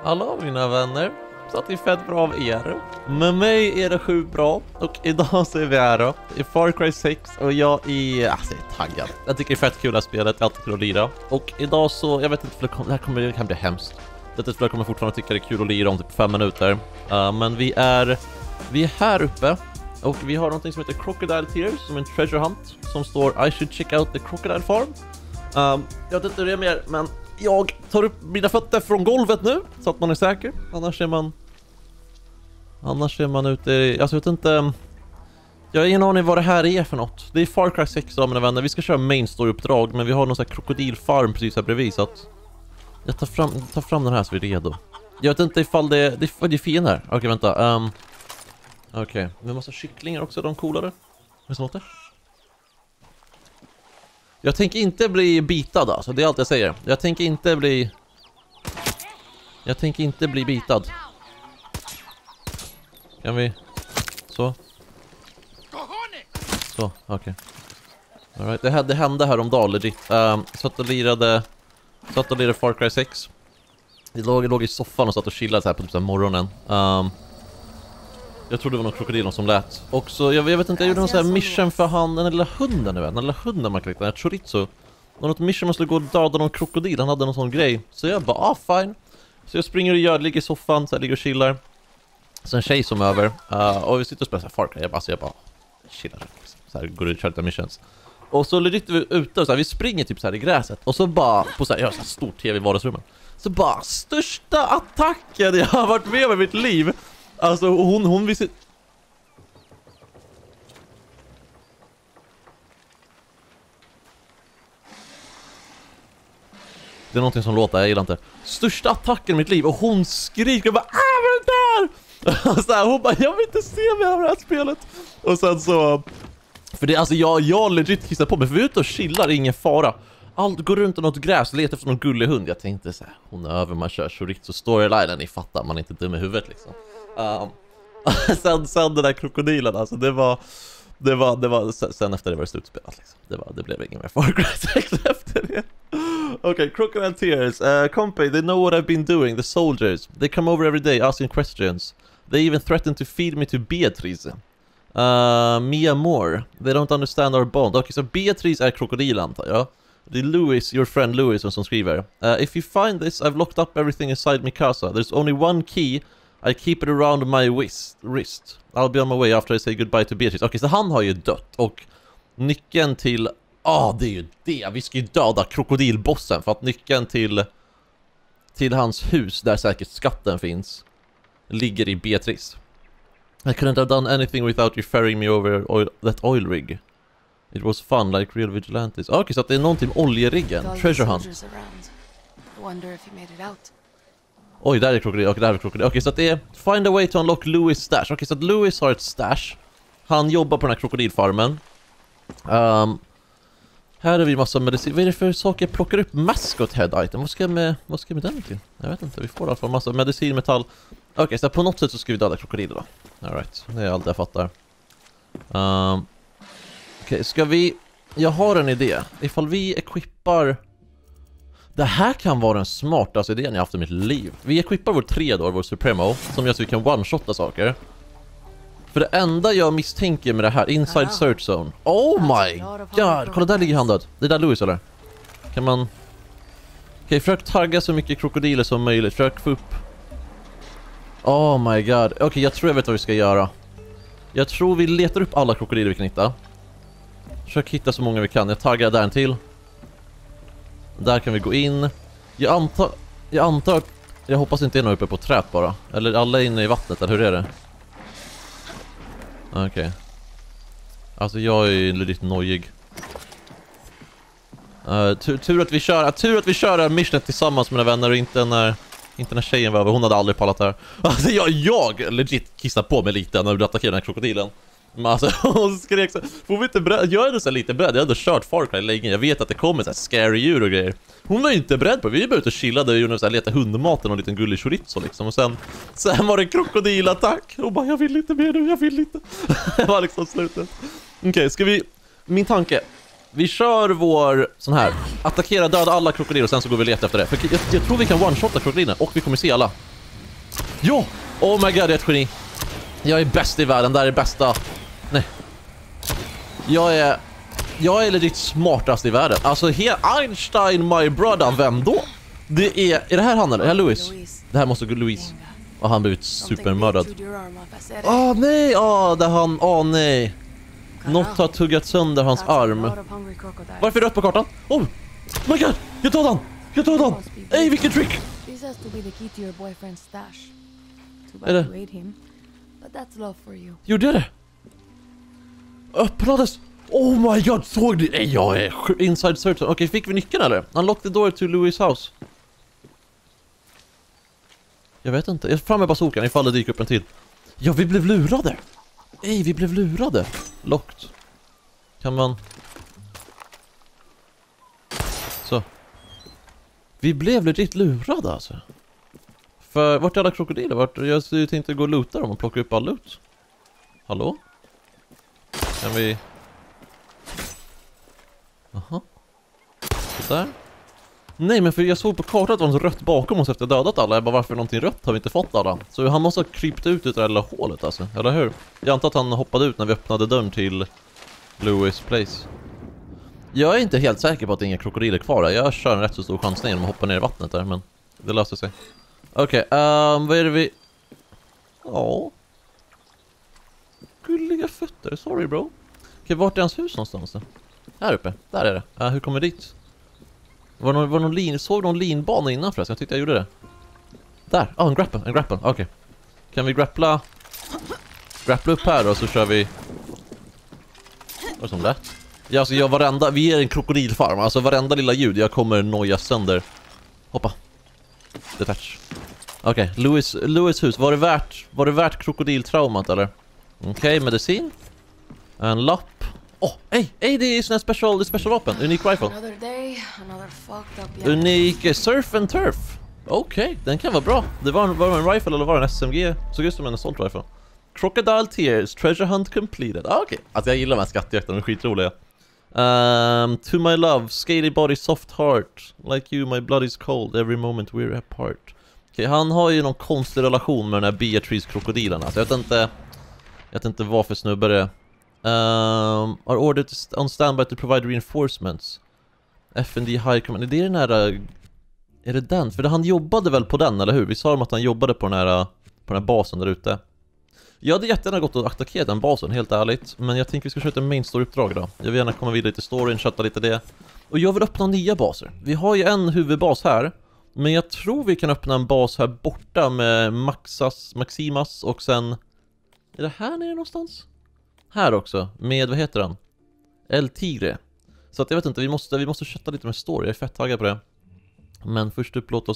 Hallå mina vänner, så att det är fett bra av er. Med mig är det sjukt bra och idag så är vi här då i Far Cry 6 och jag är taggad. Jag tycker det är fett kul att spelet, jag alltid kul att lira. Och idag så, jag vet inte för det kan bli hemskt. Jag kommer fortfarande tycka det är kul att lira om typ 5 minuter. Men vi är här uppe och vi har någonting som heter Crocodile Tears som är en treasure hunt som står I should check out the crocodile farm. Jag vet inte hur det är mer, men jag tar upp mina fötter från golvet nu så att man är säker. Annars är man ute i... Alltså jag vet inte... Jag har ingen aning vad det här är för något. Det är Far Cry 6 då, mina vänner. Vi ska köra main story-uppdrag, men vi har någon sån här krokodilfarm precis här bredvid, så att... Jag tar fram den här så vi är redo. Jag vet inte ifall det är fiender. Okej, vänta. Okej, vi måste ha kycklingar också, de coolare. Vad är det? Jag tänker inte bli bitad, alltså. Det är allt jag säger. Jag tänker inte bli bitad. Kan vi... Så. Så, okej. All right. Det hände här om dagen, legit. Satt och lirade Far Cry 6. Jag låg i soffan och satt och chillade så här på typ så här morgonen. Jag trodde det var någon krokodil som lät. Och så, jag vet inte, jag gjorde någon sån här mission för han, den lilla hunden, den lilla hunden man klickade, den här chorizo. Och något mission måste gå och döda någon krokodil, han hade någon sån grej. Så jag bara, fine. Så jag springer och ligger i soffan, så här, ligger och chillar. Så en tjej som är över, och vi sitter och spelar så här Far Cry. Jag bara chillar så här, går ut och kör lite missions. Och så legit vi ute och så här, vi springer typ så här i gräset. Och så bara, på så här, jag har så här stor tv i vardagsrummet. Så bara, största attacken jag har varit med i mitt liv. Alltså hon visste... Det är någonting som låter, jag gillar inte. Största attacken i mitt liv och hon skriker och bara, men där! Och så här, hon bara, jag vill inte se mig av det här spelet. Och sen så... För det, alltså jag legit kissar på mig, för vi är ute och chillar, ingen fara. Allt går runt i något gräs och letar efter någon gullig hund. Jag tänkte så här, hon är över, man kör chorizo storyline, ni fattar, man är inte dum i huvudet liksom. Sen den där krokodilen, alltså det var sen efter det var det slutspelat liksom. Det blev ingen mer Far Cry 6 efter det. Okay, Crocodile Tears. Company, they know what I've been doing. The soldiers, they come over every day asking questions. They even threaten to feed me to Beatrice. Mia Moore, they don't understand our bond. Okay, so Beatrice är krokodil, antar jag. Det är Louis, your friend Louis, som skriver. If you find this, I've locked up everything inside Mikasa. There's only one key. I keep it around my wrist. I'll be on my way after I say goodbye to Beatrice. Okej, så han har ju dött. Och nyckeln till... det är ju det. Vi ska ju döda krokodilbossen. För att nyckeln till hans hus, där säkert skatten finns, ligger i Beatrice. I couldn't have done anything without you ferrying me over that oil rig. It was fun, like real vigilantes. Okej, så att det är någonting med oljeriggen. Treasure hunt. Oj, där är krokodil. Okej, där är krokodil. Okej, så att det är find a way to unlock Louis stash. Okej, så att Louis har ett stash. Han jobbar på den här krokodilfarmen. Här har vi massa medicin. Vad är det för saker jag plockar upp? Mascot head item. Vad ska jag med den till? Jag vet inte. Vi får i alla fall massa medicin, metall. Okej, så på något sätt så ska vi döda krokodiler då. All right. Det är allt jag fattar. Okej, ska vi... Jag har en idé. Ifall vi equippar... Det här kan vara den smartaste idén jag haft i mitt liv. Vi equippar vår 3 då, vår Supremo, som gör så vi kan one-shotta saker. För det enda jag misstänker med det här, inside search zone. Oh my god, kolla där ligger han död. Det är där Louis, eller? Kan man... Okej, försök tagga så mycket krokodiler som möjligt. Försök få upp... Oh my god. Okej, jag tror jag vet vad vi ska göra. Jag tror vi letar upp alla krokodiler vi kan hitta. Försök hitta så många vi kan. Jag taggar där en till. Där kan vi gå in. Jag antar... Jag hoppas inte är någon uppe på trät bara. Eller alla är inne i vattnet, eller hur är det? Okej. Alltså jag är lite nojig. Tur att vi kör missionet tillsammans med mina vänner och inte när tjejen var över. Hon hade aldrig pallat här. Alltså jag legit kissade på mig lite när vi attackerade den här krokodilen. Men alltså hon skrek så, får vi inte beredd? Jag är ändå så lite beredd. Jag har ändå kört Far Cry länge. Jag vet att det kommer så här scary djur och grejer. Hon var ju inte beredd på det. Vi var ute och chillade och gjorde så här, leta hundmaten och en liten gullig chorizo liksom. Och sen var det en krokodilattack. Och bara, jag vill inte mer nu, jag vill inte. Det var liksom slutet. Okej, ska vi... Min tanke. Vi kör vår sån här. Attackera, döda alla krokodiler och sen så går vi leta efter det. För jag tror vi kan one-shotta krokodilerna och vi kommer se alla. Ja! Oh my god, jag är ett geni. Jag är bäst i världen, det här är bästa. Nej. Jag är legit smartast i världen. Alltså, Einstein, my brother, vem då? Är det här han eller? Är det Louis? Det här måste gå Louis. Och han blivit supermördad. Nej, det han, nej. Något har tuggat sönder hans arm. Varför är det rött på kartan? Oh my god, jag tar den. Ey, vilken trick. Är det? Gjorde det? Öppnades. Oh my god, såg du? Ey, jag är inside search. Okej, fick vi nyckeln eller? Unlock the door to Louis house. Jag vet inte. Jag är framme på sokan ifall det dyker upp en till. Ja, vi blev lurade. Ey, vi blev lurade. Locked. Kan man... Så. Vi blev legit lurade alltså. För vart är alla krokodiler? Jag tänkte gå och loota dem och plocka upp all loot. Hallå? Kan vi... Aha. Så där. Nej, men för jag såg på kartan att det var något rött bakom oss efter att dödat alla. Jag bara, varför är någonting rött? Har vi inte fått alla? Så han måste ha krypt ut ur det där lilla hålet alltså. Eller hur? Jag antar att han hoppade ut när vi öppnade dörren till Louis place. Jag är inte helt säker på att det är inga krokodiler kvar. Jag kör en rätt så stor chansning om att hoppa ner i vattnet där, men det löser sig. Okej, vad är det vi... Ja. Gulliga fötter, sorry bro. Okej, vart är hans hus någonstans då? Här uppe, där är det. Hur kommer vi dit? Var någon lin, såg någon linbana innan förresten? Jag tyckte jag gjorde det. Där, en grapple, okej. Kan vi grappla upp här då, så kör vi... Vad som det? Ja, alltså vi är en krokodilfarm. Alltså varenda lilla ljud, jag kommer noja sönder. Hoppa. Detach. Okej, Louis hus. Var det värt krokodiltraumat eller? Okej, medicin. En lapp. Det är sån här special vapen. Unik rifle. Unik surf and turf. Okej, den kan vara bra. Det var en rifle eller var det en SMG? Såg ut som en assault rifle. Crocodile Tears, treasure hunt completed. Okej, alltså jag gillar de här skattjakterna, de är skitroliga. To my love, scaly body, soft heart. Like you, my blood is cold, every moment we're apart. Okej, han har ju någon konstig relation med den här Beatrice-krokodilen. Alltså jag vet inte vad för snubbe det är. Are ordered on standby to provide reinforcements. FND High Command. Det är den här... Är det den? För han jobbade väl på den, eller hur? Vi sa att han jobbade på den här basen där ute. Jag hade jättegärna gått och attackerat den basen, helt ärligt. Men jag tänker vi ska köra ett main story-uppdrag då. Jag vill gärna komma vidare till storyn, kötta lite det. Och jag vill öppna nya baser. Vi har ju en huvudbas här. Men jag tror vi kan öppna en bas här borta med Maximas och sen... Är det här nere någonstans? Här också, med, vad heter den? El Tigre. Så att jag vet inte, vi måste kötta lite med story, jag är fett taggad på det. Men först upp, låt oss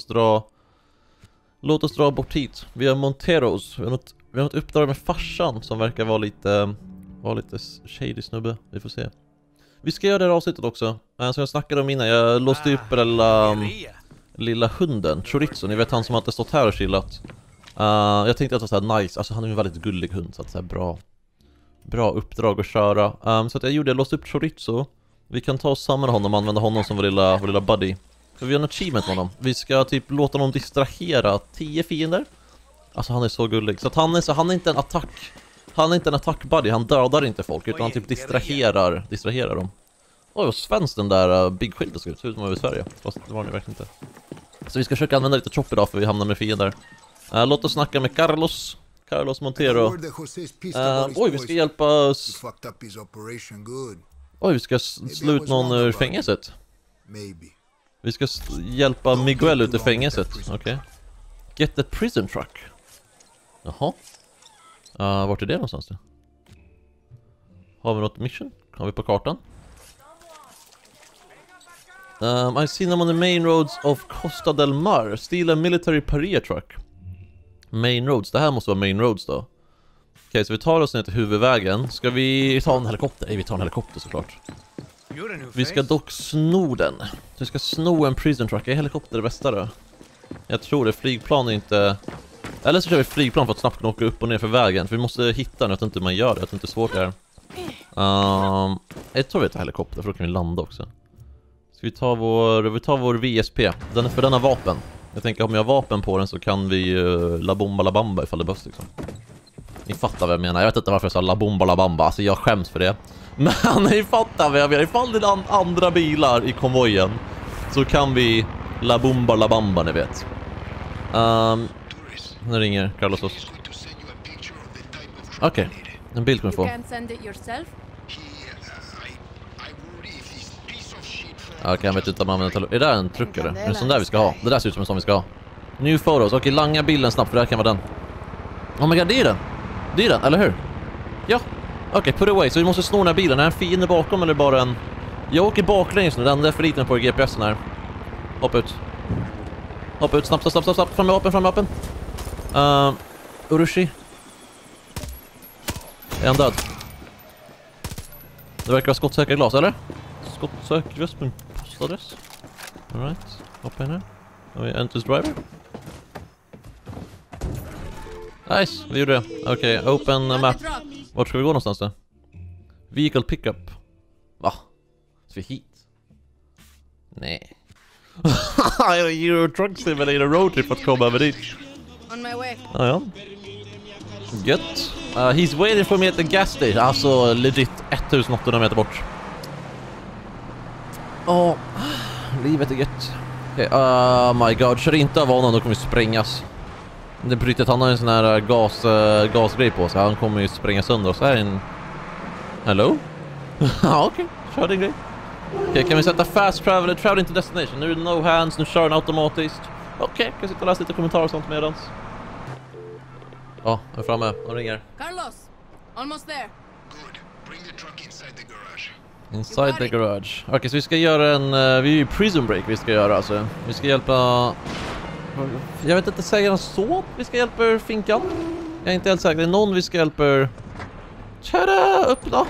dra bort hit. Vi har Monteros, vi har något uppdrag med farsan som verkar vara lite shady snubbe, vi får se. Vi ska göra det här avsnittet också. Som jag snackade om innan, jag låste upp lilla hunden, Chorizo, ni vet han som alltid stått här och chillat. Jag tänkte att det var så här nice, alltså han är en väldigt gullig hund, så att så här bra uppdrag att köra. Så att jag låste upp Chorizo. Vi kan ta oss samman honom och använda honom som vår lilla buddy. För vi har en achievement med honom. Vi ska typ låta honom distrahera 10 fiender. Alltså han är så gullig. Så att han är inte en attack. Han är inte en attack buddy, han dödar inte folk utan han typ distraherar dem. Oj, vad svenskt den där Big Shield ser ut som över Sverige. Fast det var det verkligen inte. Så vi ska försöka använda lite chop idag för vi hamnar med fiender. Låt oss snacka med Carlos Montero. Oj, vi ska hjälpa... Oj, vi ska slå ut någon ur fängelset. Vi ska hjälpa Miguel ut ur fängelset. Okej. Get the prison truck. Jaha. Vart är det någonstans då? Har vi något mission? Har vi på kartan? I've seen them on the main roads of Costa del Mar. Steal a military Paria truck. Main roads, det här måste vara main roads då. Okej, så vi tar oss ner till huvudvägen. Ska vi ta en helikopter? Nej, vi tar en helikopter såklart. Vi ska dock sno den. Vi ska sno en prison truck. Är helikopter det bästa då? Jag tror det, flygplan är inte... Eller så kör vi flygplan för att snabbt kunna åka upp och ner för vägen. För vi måste hitta den, jag tror inte man gör det. Jag tror inte det är svårt det här. Jag tror vi tar helikopter för då kan vi landa också. Ska vi ta vår VSP. Den har vapen. Jag tänker om jag har vapen på den så kan vi la bomba la bamba ifall det behövs liksom. Ni fattar vad jag menar. Jag vet inte varför jag sa la bomba la bamba. Alltså jag skäms för det. Men ni fattar vad jag menar. Ifall det är andra bilar i konvojen så kan vi la bomba la bamba, ni vet. Nu ringer Carlos oss. Okej, en bild kommer få. Okej, jag vet inte om man använder telefon. Är det en truck eller? Är det en sån där vi ska ha? Det där ser ut som en sån vi ska ha. New photos. Okej, langa bilden snabbt för det här kan vara den. Oh my god, det är den. Det är den, eller hur? Ja. Okej, put away. Så vi måste snå den här bilen. Är en fiende bakom eller bara en... Jag åker baklänges nu. Den är för liten på GPSen här. Hoppa ut. Hoppa ut. Snabbt. Fram med vapen. Urushi. Är han död? Det verkar vara skottsäkra glas, eller? Skottsäker västpunkt postadress. Alright. Hoppa in här. Har vi Enters driver? Nice, vi gjorde det. Okej, open map. Vart ska vi gå någonstans då? Vehicle pickup. Va? Ska vi hit? Nej. Euro truck simulator road trip att komma över dit. On my way. Ja. Gött. He's waiting for me at the gas station. Alltså legit 1800 meter bort. Livet är gött. Okay, my god, kör inte av honom, då kommer vi sprängas. Det bryter att han har en sån här gasgrej på sig. Han kommer ju spränga sönder oss. Här är en... Hello? Ja, okej. Kör din grej. Okej, kan vi sätta fast travel into destination? Nu är det no hands, nu kör den automatiskt. Okej, kan jag sitta och läsa lite kommentarer och sånt medans. Ja, jag är framme. De ringer. Carlos, almost there. Good. Bring the truck inside the garage. Inside the garage. Okej, så vi ska göra en... vi är ju prison break vi ska göra alltså. Vi ska hjälpa... Jag vet inte, säger han så? Vi ska hjälpa finkan? Jag är inte helt säker. Det är någon vi ska hjälpa... Tjada! Öppna!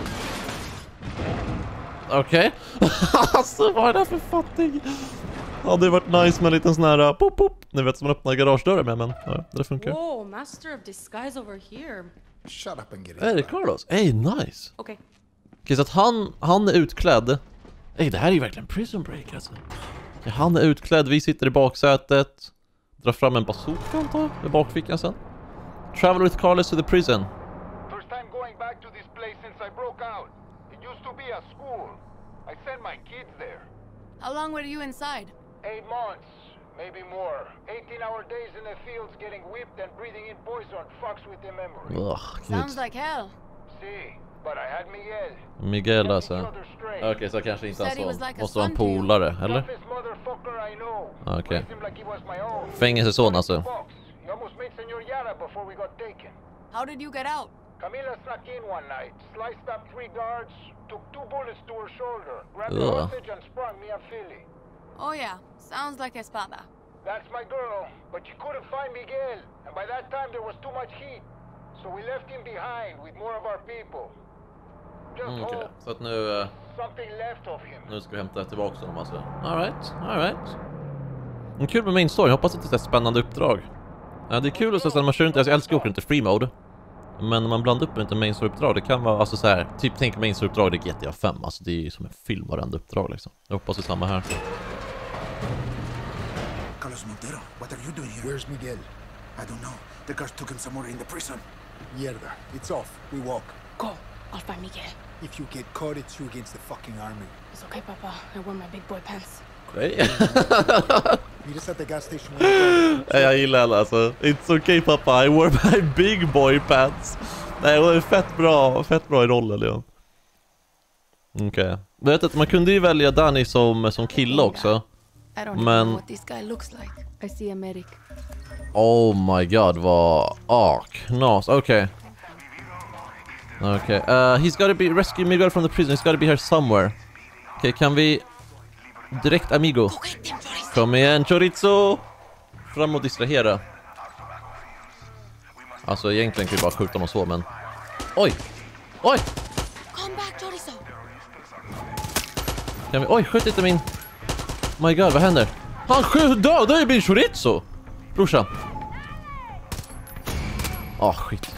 Okej. Alltså, vad är det för fattig? Ja, det har varit nice med en liten sån här... Pop, pop. Ni vet som man öppnar garagedörren med, men ja, det funkar. Whoa, master of disguise over here. Shut up and get it. Är det Carlos? Ey, nice! Okay. Okej, så att han är utklädd. Ey, det här är ju verkligen prison break alltså. Okej, han är utklädd, vi sitter i baksätet. Drar fram en bazooka antar jag, i bakfickan sen. Travel with Carlos to the prison. First time going back to this place since I broke out. It used to be a school. I sent my kids there. How long were you inside? 8 months, maybe more. 18-hour days in the fields getting whipped and breathing in poison fucks with the memory. Ugh, Sounds gud. like hell. See, but I had Miguel. Miguel alltså. Kept each other straight. Okej, så kanske inte Said he ens was like a måste vara en son to you. polare, eller? Toughest motherfucker I know. Okej. Raised him like he was my own. Fängelseson alltså. He almost made Senor Yara before we got taken. How did you get out? Camila snuck in one night, sliced up 3 guards, took 2 bullets to her shoulder, grabbed the Ugh. hostage and sprung me and Philly. Oh yeah, sounds like Espada. That's my girl, but she couldn't find Miguel, and by that time there was too much heat. So we left him behind with more of our people. Just Okej, hope så att nu, something left of him. nu ska vi hämta tillbaka honom alltså. Alright. En kul med main story, jag hoppas att det är ett spännande uppdrag. Ja, det är kul att man kör inte, jag älskar att åka inte free mode. Men när man blandar upp med inte main story-uppdrag, det kan vara alltså så här, typ tänk main story-uppdrag i GTA 5, alltså det är ju som en film varenda uppdrag liksom. Jag hoppas det är samma här. Carlos Montero, what are you doing here? Where's Miguel? I don't know. The guards took him somewhere in the prison. Mierda. It's off. We walk. Go, I'll find Miguel. If you get caught, it's you against the fucking army. It's okay, Papa. I wore my big boy pants. Nej. Meet us at the gas station when you're done. Jag gillar alla alltså. It's okay pappa, I wore my big boy pants. Nej, det var fett bra i rollen, Leon. Okej. Du vet att man kunde ju välja Danny som kille också. I don't even Men- know what this guy looks like. I see a medic. Oh my god, vad knas. Okej. He's gotta be rescue Miguel from the prison. He's gotta be here somewhere. Okej, kan vi direkt amigo? Kom igen, chorizo! Fram och distrahera. Alltså egentligen kan vi bara skjuta honom så, men... Oj! Come back, Chorizo. Kan vi... Oj, skjut inte min... My god, vad händer? Han dödade ju min chorizo! Brorsan. Skit.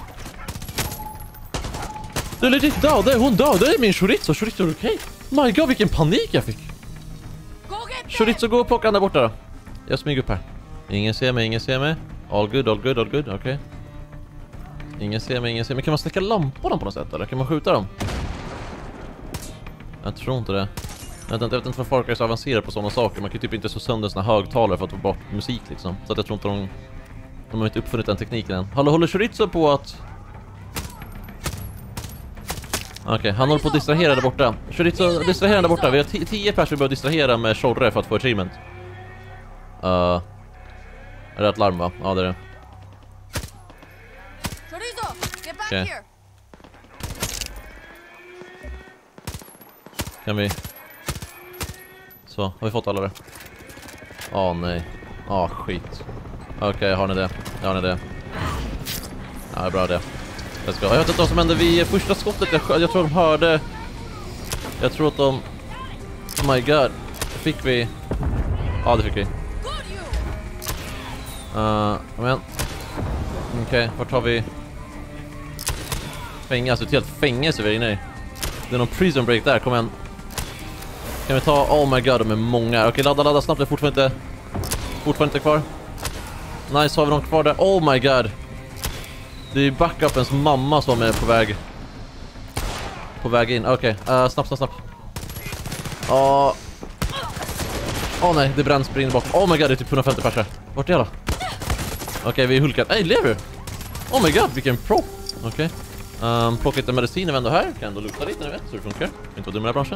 Du är legit dödade, hon dödade min chorizo. Chorizo, är okej? My god, vilken panik jag fick. Go get them. Chorizo, gå och plocka han där borta då. Jag smyger upp här. Ingen ser mig, ingen ser mig. All good, okej. Okay. Ingen ser mig. Kan man släcka lamporna på något sätt eller? Kan man skjuta dem? Jag tror inte det. Jag vet inte vad folk är så avancerade på sådana saker. Man kan ju typ inte så sönder såna högtalare för att få bort musik liksom. Så att jag tror inte de har inte uppfunnit den tekniken än. Håller Chorizo på att... Okej, han håller på att distrahera där borta. Chorizo, distrahera där borta. Vi har 10 personer vi behöver distrahera med Chorre för att få achievement. Är det ett larm va? Ja, det är det. Okej. Kan vi... Så, har vi fått alla det? Nej. Skit. Okej, har ni det? Ja, det är bra det. Jag vet inte vad som hände vid första skottet. Jag tror de hörde... Jag tror att de... Oh my god. Fick vi... Ja, det fick vi. Men... Okej, vart har vi... Fängelse, ett helt fängelse vi är inne i. Det är någon prison break där, kom igen. Kan vi ta... Oh my god, de är många. Okej, ladda snabbt, det är fortfarande inte kvar. Nice, har vi någon kvar där? Oh my god. Det är backupens mamma som är på väg in. Okej, snabbt. Nej, det bränns brinner bak. Oh my god, det är typ 150 personer. Vart är alla? Okej, vi är hulkade. Ej, lever! Oh my god, vilken pro. Okej. Plocka lite medicin är vi ändå här. Kan ändå lukta lite, ni vet, så det funkar. Inte vara dum i den här branschen.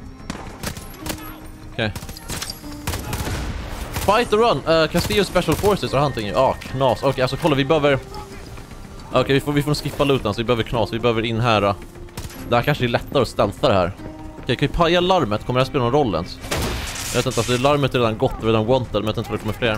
Okej. Fight or run. Castillo Special Forces och hunting. Knas. Okej, alltså kolla, vi behöver... Okej, vi får skippa looten, så vi behöver knas. Vi behöver in här. Det här kanske är lättare att stealtha det här. Okej, kan vi paja larmet? Kommer det här spela någon roll ens? Jag vet inte, alltså larmet är redan gått, redan wanted, men jag vet inte vad det kommer fler.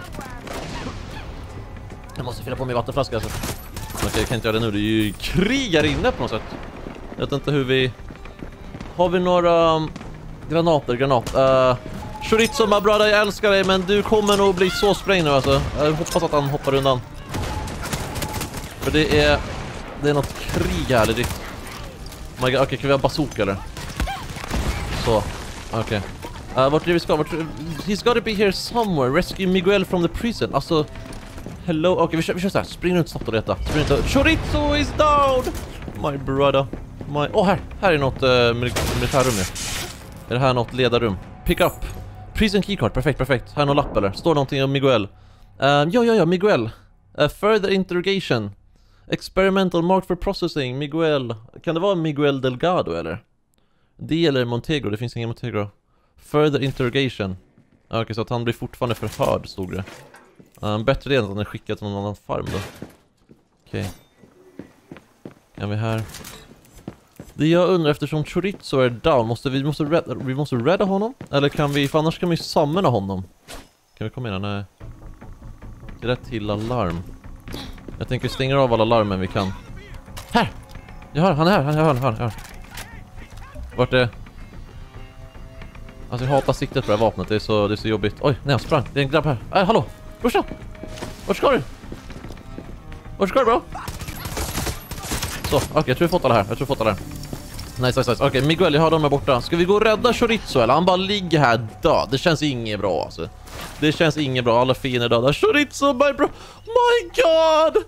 Jag måste fylla på min vattenflaska alltså. Okej, jag kan inte göra det nu. Det är ju krigar inne på något sätt. Jag vet inte hur vi... Har vi några... Granat. Chorizo, my brother, jag älskar dig, men du kommer nog bli så sprängd nu alltså. Jag hoppas att han hoppar undan. För det är något krig här, det är ditt. Oh my god, okej, kan vi ha bazooka eller? Så, okej. Vart är det vi ska? He's gotta be here somewhere. Rescue Miguel from the prison. Alltså, hello. Okej, vi kör så här. Spring runt snabbt och leta. Chorizo is down! My brother. Här är något militärrum nu. Är det här något ledarrum? Pick up. Prison keycard, perfekt. Här är någon lapp eller? Står någonting om Miguel? Ja, Miguel. Further interrogation. Experimental marked for processing. Miguel. Kan det vara Miguel Delgado eller? Det eller Montegro, det finns ingen Montegro. Further interrogation. Okej, så att han blir fortfarande förhörd, stod det. Bättre det än att han är skickad till någon annan farm då. Okej. Är vi här? Det jag undrar, eftersom Chorizo är down, vi måste rädda honom? Eller kan vi, för annars kan vi summona honom. Kan vi komma in här? Nej. Det är rätt till alarm. Jag tänker stänga av alla larmen vi kan. Här! Han är här. Vart är... Alltså jag hatar siktet på det här vapnet, det är så jobbigt. Oj, nej, jag sprang. Det är en grabb här. Hallå! Brorsan! Vart ska du? Bro? Så, okej, jag tror vi fått alla här. Nice. Okej, Miguel, jag har dem här borta. Ska vi gå och rädda Chorizo eller? Han bara ligger här död. Det känns inget bra alltså. Alla fiender döda. Chorizo, my bro. My god!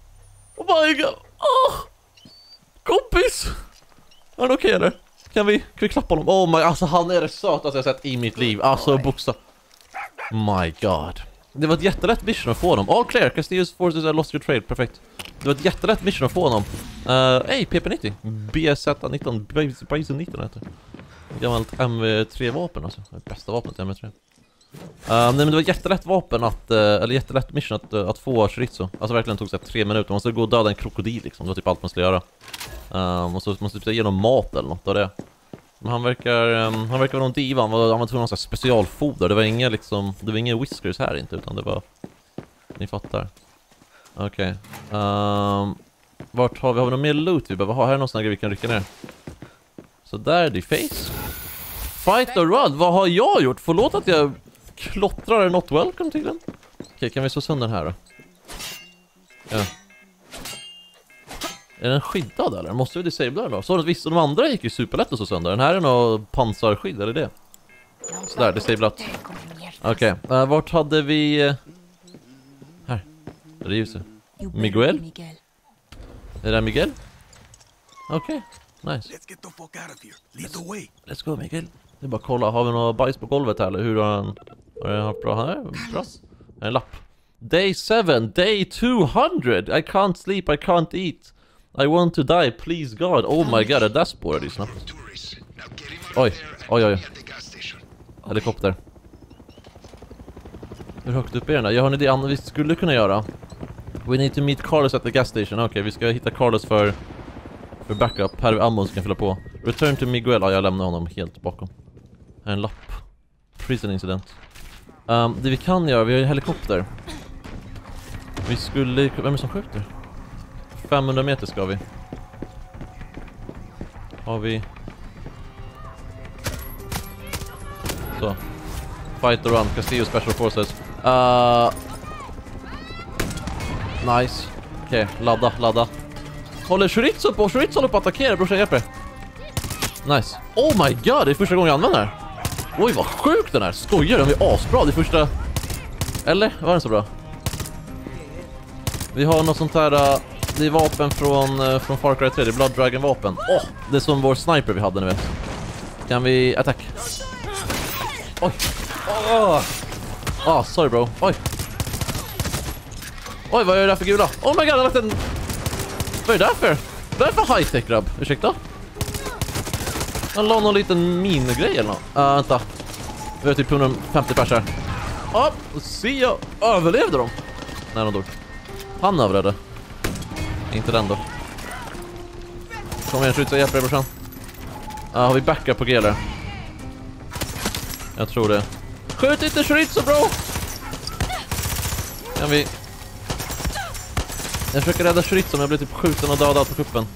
Kompis! Är han okej eller? Kan vi klappa honom? Oh my, alltså han är det sötaste jag sett i mitt liv. Alltså bokstav. My god. Det var ett jättelätt mission att få honom. All clear, Castillo's forces are lost your trade. Perfekt. Det var ett jättelätt mission att få honom. PP90. BZ19. BZ19 heter det. Gammalt M3-vapen alltså. Det bästa vapnet M3. Nej, men det var ett jättelätt vapen jättelätt mission att få Chorizo. Alltså verkligen tog sig 3 minuter. Man skulle gå och döda en krokodil liksom. Det var typ allt man skulle göra. Och så måste typ ge någon mat eller något av det. Men han verkar vara någon diva. Han var tvungen någon specialfoder. Det var inga whiskers här inte, utan det var... Ni fattar. Okej. Vart har vi någon mer loot vi behöver ha? Här är någon sån här grej vi kan rycka ner. Så där är det face. Fight or run. Vad har jag gjort? Förlåt att jag klottrar är not welcome till den. Okej, kan vi slå sönder den här då? Ja. Är den skyddad eller? Måste vi disabla den då? Så att visst, de andra gick ju superlätt att slå sönder. Den här är nog pansarskydd, eller det? Sådär, disablat. Okej, vart hade vi... Det är ju så. You better Miguel? be Miguel. Är det Miguel? Okej, nice. Let's get the fuck out of here. Lead the way. Let's go Miguel. Det är bara att kolla, har vi något bajs på golvet här eller hur har han haft bra här? Bra. En lapp. Day 7, day 200. I can't sleep, I can't eat. I want to die, please God. Oh my God, det där spårade ju snabbt. Oj, oj, oj. Helikopter. Hur högt upp är den där? Jag har en idé vi skulle kunna göra. We need to meet Carlos at the gas station. Okej, vi ska hitta Carlos för backup. Här är ammo som kan fylla på. Return to Miguel. Ja, jag lämnar honom helt bakom. Här är en lapp. Prison incident. Det vi kan göra, vi har en helikopter. Vi skulle... Vem är det som skjuter? 500 meter ska vi. Har vi... Så. Fight or run. Castillo Special Forces. Nice. Okej, ladda. Håller Chorizo på? Chorizo håller på att attackera, brorsan, hjälper. Nice. Oh my God, det är första gången jag använder den här. Oj, vad sjuk den här. Skojar, den är asbra. Det är första... Eller? Var den så bra? Vi har något sånt här... det är vapen från Far Cry 3. Det är Blood Dragon vapen. Det är som vår sniper vi hade, ni vet. Kan vi... Attack. Oj. Sorry bro. Oj, vad är det där för gula? Oh my God, jag har lagt en... Vad är det där för? Vad är det för high-tech, grabb? Ursäkta? Han la någon liten mingrej eller något. Vänta. Vi har typ 150 pers här. Se jag överlevde dem. Nej, de dog. Han överlevde. Inte den då. Kom igen, skjuta, hjälper dig, brorsan. Har vi backup på G eller? Jag tror det. Skjut inte Chorizo, bro! Kan vi... Jag försöker rädda Chorizo, men jag blir typ skjuten och dödad på kuppen.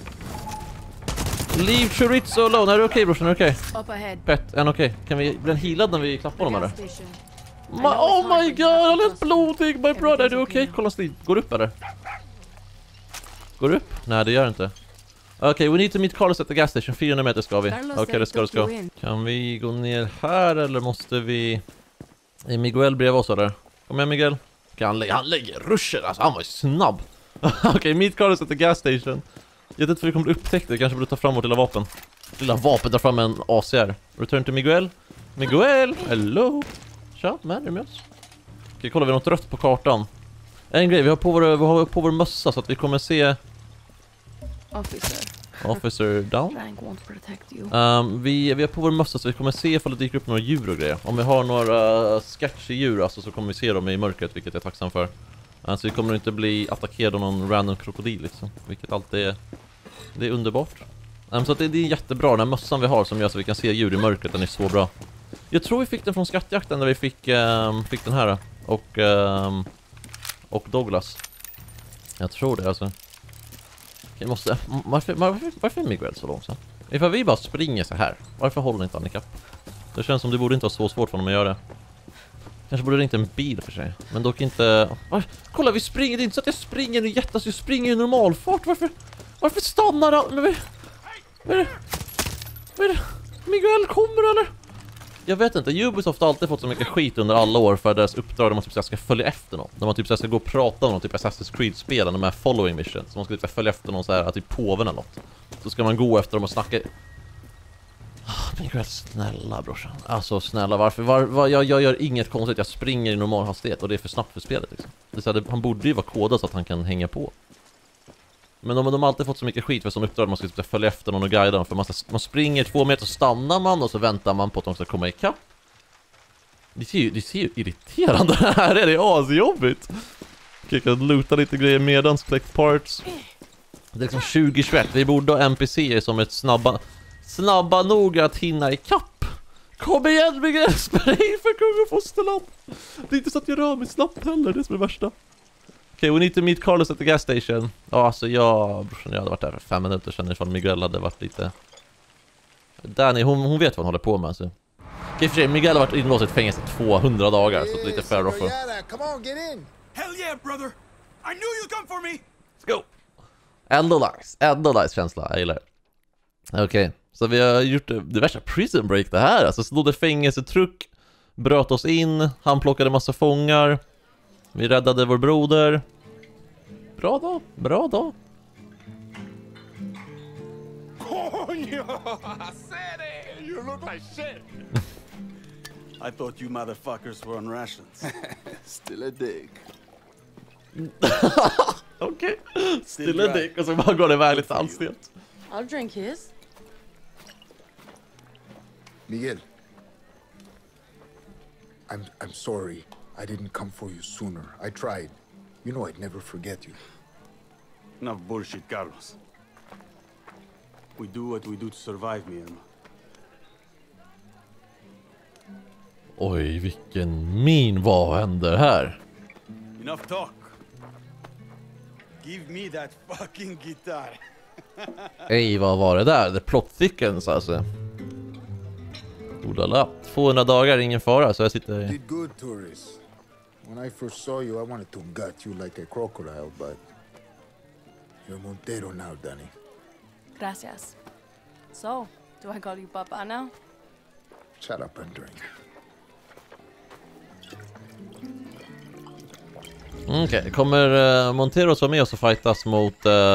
Leave Chorizo alone. Är du okej, brorsan? Är du okej? Up ahead. Pet, är okej? Kan vi bli en healad när vi klappar honom, eller? Gas station. Oh my God, han är blodig, my brother. Är du okej? Kolla Steve. Går upp, eller? Går du upp? Nej, det gör inte. Okej, we need to meet Carlos at the gas station. 400 meter ska vi. Okej, let's go. Kan vi gå ner här eller måste vi... Är Miguel bredvid oss eller? Kom igen Miguel. Han lägger rusher, alltså han var ju snabb. Okej, meet Carlos at the gas station. Jag vet inte för vi kommer bli upptäckta. Kanske borde ta fram vårt lilla vapen. Lilla vapen, dra fram en ACR. Return to Miguel. Miguel, hello. Tja, man, är du med oss? Okej, kolla, vi har något rött på kartan. En grej, vi har på vår mössa så att vi kommer se... Officer down. Vi har på vår mössa så vi kommer se ifall det dyker upp några djur och grejer. Om vi har några sketchy djur alltså, så kommer vi se dem i mörkret, vilket jag är tacksam för. Så vi kommer inte bli attackerade av någon random krokodil liksom, vilket alltid är... Det är underbart. Så att det är jättebra, den här mössan vi har som gör så vi kan se djur i mörkret, den är så bra. Jag tror vi fick den från skattjakten när vi fick den här och Douglas. Jag tror det alltså. Jag måste... Varför är Miguel så långsam? Ifall vi bara springer så här, varför håller inte han i kapp? Det känns som det borde inte vara så svårt för honom att göra det. Kanske borde det inte en bil för sig. Men dock inte... Kolla, vi springer. Det är inte så att jag springer i jättas. Jag springer i normalfart. Varför stannar han? Men vad är det? Miguel kommer eller? Jag vet inte. Ubisoft har alltid fått så mycket skit under alla år för deras uppdrag där man typ ska följa efter någon. När man typ ska gå och prata om någon typ Assassin's Creed-spelare med following mission. Så man ska typ följa efter någon så här, typ påven eller något. Så ska man gå efter dem och snacka. Miguel, snälla brorsan. Alltså snälla, varför? Jag gör inget konstigt. Jag springer i normal hastighet och det är för snabbt för spelet liksom. Det är så här, han borde ju vara kodad så att han kan hänga på. Men de har alltid fått så mycket skit för som uppdrag man ska typ följa efter någon och guida dem. För man springer 2 meter, så stannar man och så väntar man på att de ska komma ikapp. Det ser ju irriterande här är. Det är asjobbigt. Jag kan loota lite grejer medans, collect parts. Det är liksom 2021. Vi borde ha NPC som ett snabba nog att hinna ikapp. Kom igen Miguel, spring för kung och fosterland. Det är inte så att jag rör mig snabbt heller, det är som är det värsta. Okej, we need to meet Carlos at the gas station. Ja, alltså brorsan, jag hade varit där för 5 minuter sedan ifall Miguel hade varit lite... Danny, hon vet vad hon håller på med alltså. Okej, för sig, Miguel har varit inlåst i ett fängelse 200 dagar, så det är lite fair offer. Come on, get in. Hell yeah, brother. I knew you'd come for me. Let's go. Ändå nice känsla, jag gillar det. Okej, så vi har gjort det värsta prison break det här. Alltså snodde fängelsetruck, bröt oss in, han plockade massa fångar. Vi räddade vår broder. Bra då, bra då. Coño! I said it! You look like shit! I thought you motherfuckers were on rations. Still a dick. Okej. Still a dick. Och så bara går det iväg lite allstelt. I'll drink his. Miguel. I'm sorry. I didn't come for you sooner. I tried. You know I'd never forget you. Enough bullshit, Carlos. We do what we do to survive, mi hermano. Oj, vilken min. Vad händer här? Enough talk. Give me that fucking guitar. Ej, vad var det där? The plot thickens alltså. Odala. 200 dagar, ingen fara, så jag sitter... Did good, tourists. When I first saw you, I wanted to gut you like a crocodile, but... You're Montero now, Danny. Gracias. So, do I call you Papa now? Shut up and drink. Okej, kommer Monteros vara med oss och fightas mot...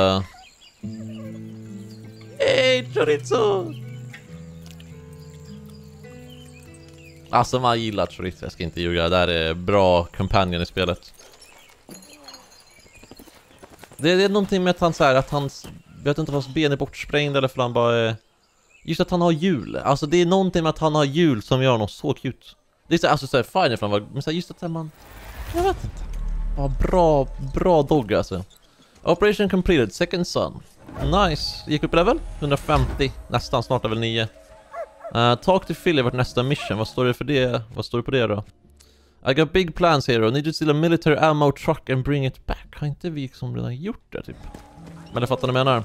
Hey, chorizo! Alltså man gillar chorizo, jag ska inte ljuga. Det där är bra companion i spelet. Det är någonting med att han säger att hans... Jag vet inte om hans ben är bortsprängd eller för han bara... Just att han har hjul. Alltså det är någonting med att han har hjul som gör honom så cute. Det är så, alltså såhär fine för han var... Men så här, just att man... Jag vet inte. Ja, bra dog alltså. Operation completed, second son. Nice. Gick upp i level? 150. Nästan, snart level 9. Talk to Philly vart nästa mission. Vad står det för det? Vad står det på det då? I got big plans here. Need to steal a military ammo truck and bring it back. Har inte vi som redan gjort det typ? Men det fattar ni menar.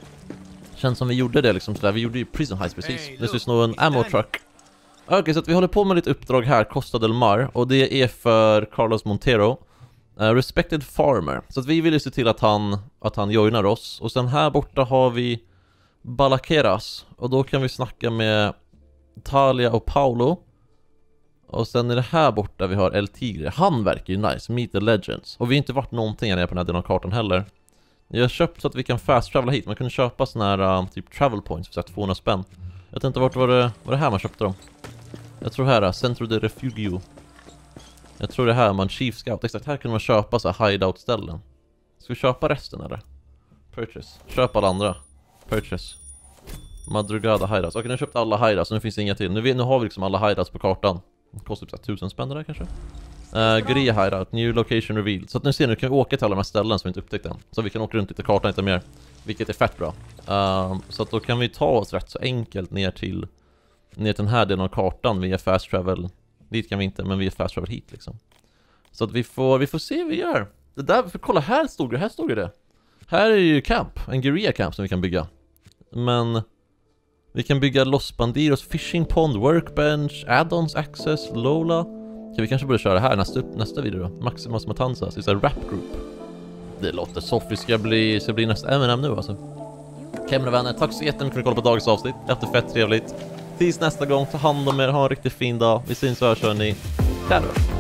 Känns som vi gjorde det liksom sådär. Vi gjorde ju prison heist precis. Det är nog en ammo truck. Okej, så att vi håller på med lite uppdrag här. Costa del Mar. Och det är för Carlos Montero. Respected farmer. Så att vi vill ju se till att han joinar oss. Och sen här borta har vi Balaqueras. Och då kan vi snacka med Talia och Paulo. Och sen är det här borta vi har El Tigre. Han verkar ju nice. Meet the Legends. Och vi har inte varit någonting än på den här delen av kartan heller. Jag har köpt så att vi kan fast travela hit. Man kunde köpa såna här typ travel points för 200 spänn. Jag vet inte vart var det här man köpte dem. Jag tror här, Centro de Refugio. Jag tror det här man Chief Scout. Exakt, här kan man köpa så här hideout-ställen. Ska vi köpa resten eller? Purchase. Köp alla andra. Purchase. Madrugada hideouts. Okej, nu har jag köpt alla hideouts så nu finns det inga till. Nu har vi liksom alla hideouts på kartan. Det kostar typ 1000 spänn där kanske. Guerrilla hideout, new location revealed. Så att nu ser ni, nu kan vi åka till alla de här ställen som vi inte upptäckt än. Så vi kan åka runt lite kartan lite mer. Vilket är fett bra. Så att då kan vi ta oss rätt så enkelt ner till den här delen av kartan via fast travel. Dit kan vi inte, men via fast travel hit liksom. Så att vi får se vad vi gör. Det där, för kolla här stod det. Här är ju camp, en guerrilla camp som vi kan bygga. Men vi kan bygga Los Bandidos, Fishing Pond, Workbench, Add-ons, Access, Lola. Kan vi kanske börja köra här nästa video då? Maximus Matanza, så är det rap group. Det låter soft, vi ska bli nästa M&M nu alltså. Okej mina vänner, tack så jättemycket för att ni kollade på dagens avsnitt. Det har fett trevligt. Tills nästa gång, ta hand om er, ha en riktigt fin dag. Vi syns och hörs hörni. Ciao.